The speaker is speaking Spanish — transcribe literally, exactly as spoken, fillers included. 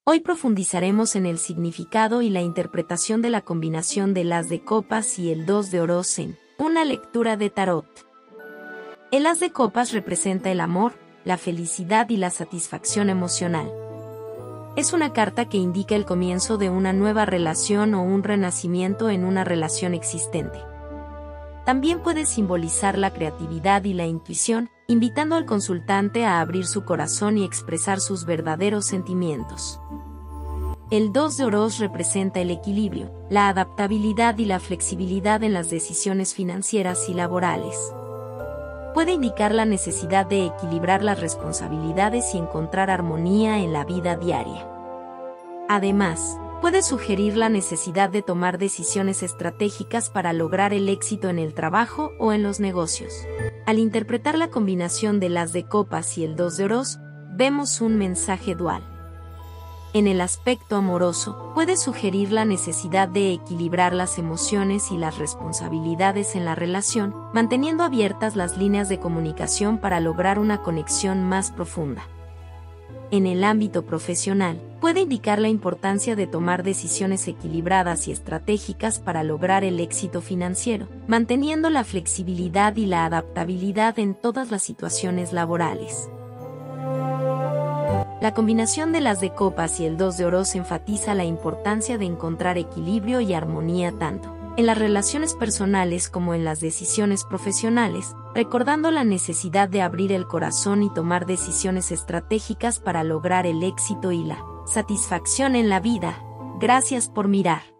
Hoy profundizaremos en el significado y la interpretación de la combinación del as de copas y el dos de oros en una lectura de tarot. El as de copas representa el amor, la felicidad y la satisfacción emocional. Es una carta que indica el comienzo de una nueva relación o un renacimiento en una relación existente. También puede simbolizar la creatividad y la intuición, invitando al consultante a abrir su corazón y expresar sus verdaderos sentimientos. El dos de oros representa el equilibrio, la adaptabilidad y la flexibilidad en las decisiones financieras y laborales. Puede indicar la necesidad de equilibrar las responsabilidades y encontrar armonía en la vida diaria. Además, puede sugerir la necesidad de tomar decisiones estratégicas para lograr el éxito en el trabajo o en los negocios. Al interpretar la combinación del as de copas y el dos de oros, vemos un mensaje dual. En el aspecto amoroso, puede sugerir la necesidad de equilibrar las emociones y las responsabilidades en la relación, manteniendo abiertas las líneas de comunicación para lograr una conexión más profunda. En el ámbito profesional, puede indicar la importancia de tomar decisiones equilibradas y estratégicas para lograr el éxito financiero, manteniendo la flexibilidad y la adaptabilidad en todas las situaciones laborales. La combinación de las de copas y el dos de oros enfatiza la importancia de encontrar equilibrio y armonía tanto en las relaciones personales como en las decisiones profesionales, recordando la necesidad de abrir el corazón y tomar decisiones estratégicas para lograr el éxito y la satisfacción en la vida. Gracias por mirar.